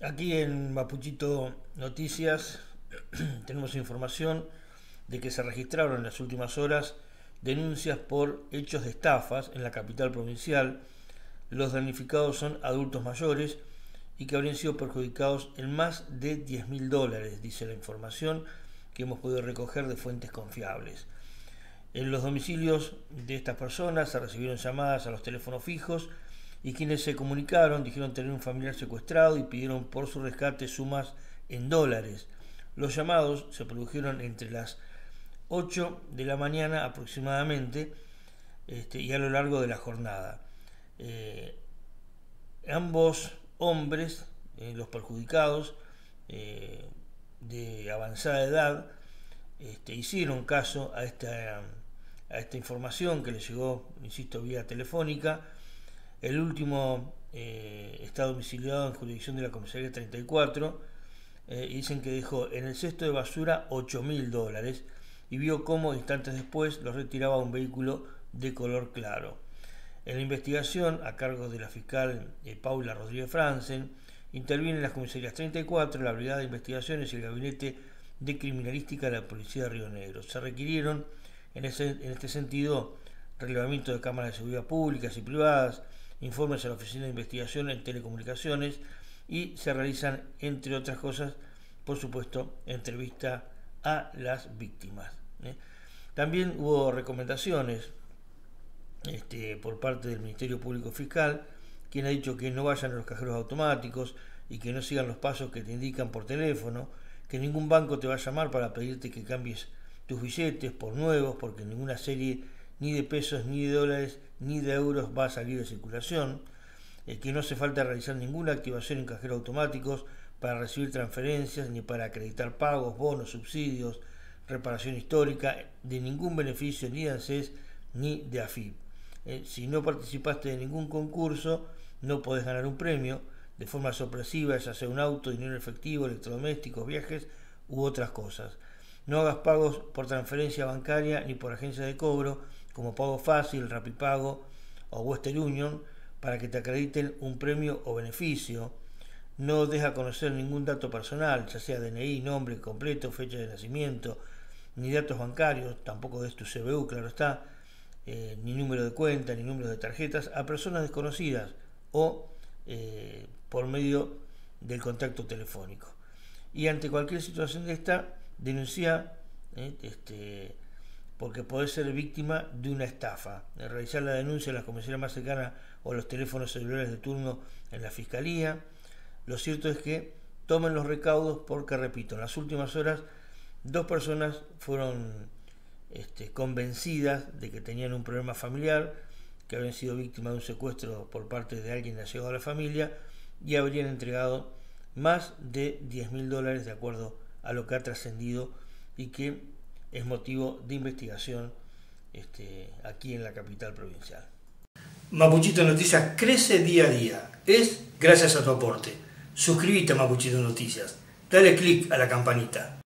Aquí en Mapuchito Noticias tenemos información de que se registraron en las últimas horas denuncias por hechos de estafas en la capital provincial. Los damnificados son adultos mayores y que habrían sido perjudicados en más de $10.000, dice la información que hemos podido recoger de fuentes confiables. En los domicilios de estas personas se recibieron llamadas a los teléfonos fijos y quienes se comunicaron dijeron tener un familiar secuestrado y pidieron por su rescate sumas en dólares. Los llamados se produjeron entre las 8 de la mañana aproximadamente y a lo largo de la jornada. Ambos hombres, los perjudicados, de avanzada edad, hicieron caso a esta información que les llegó, insisto, vía telefónica. El último está domiciliado en jurisdicción de la comisaría 34 y dicen que dejó en el cesto de basura $8.000 y vio cómo instantes después los retiraba un vehículo de color claro. En la investigación, a cargo de la fiscal Paula Rodríguez Franzen, intervienen las comisarías 34, la Brigada de Investigaciones y el Gabinete de Criminalística de la Policía de Río Negro. Se requirieron en este sentido relevamiento de cámaras de seguridad públicas y privadas, informes a la Oficina de Investigación en Telecomunicaciones y se realizan, entre otras cosas, por supuesto, entrevista a las víctimas. También hubo recomendaciones por parte del Ministerio Público Fiscal, quien ha dicho que no vayan a los cajeros automáticos y que no sigan los pasos que te indican por teléfono, que ningún banco te va a llamar para pedirte que cambies tus billetes por nuevos, porque ninguna serie ni de pesos, ni de dólares, ni de euros va a salir de circulación, que no hace falta realizar ninguna activación en cajeros automáticos para recibir transferencias, ni para acreditar pagos, bonos, subsidios, reparación histórica, de ningún beneficio ni de ANSES ni de AFIP. Si no participaste de ningún concurso, no podés ganar un premio de forma sorpresiva, ya sea un auto, dinero efectivo, electrodomésticos, viajes u otras cosas. No hagas pagos por transferencia bancaria ni por agencia de cobro, como Pago Fácil, Rapipago o Western Union, para que te acrediten un premio o beneficio. No des a conocer ningún dato personal, ya sea DNI, nombre completo, fecha de nacimiento, ni datos bancarios, tampoco des tu CBU, claro está, ni número de cuenta, ni número de tarjetas, a personas desconocidas o por medio del contacto telefónico. Y ante cualquier situación de esta, denuncia porque podés ser víctima de una estafa. Realizar la denuncia en la comisaría más cercana o los teléfonos celulares de turno en la fiscalía. Lo cierto es que tomen los recaudos porque, repito, en las últimas horas 2 personas fueron convencidas de que tenían un problema familiar, que habían sido víctimas de un secuestro por parte de alguien allegado a la familia y habrían entregado más de $10.000 de acuerdo a lo que ha trascendido y que es motivo de investigación aquí en la capital provincial. Mapuchito Noticias crece día a día. Es gracias a tu aporte. Suscríbete a Mapuchito Noticias. Dale click a la campanita.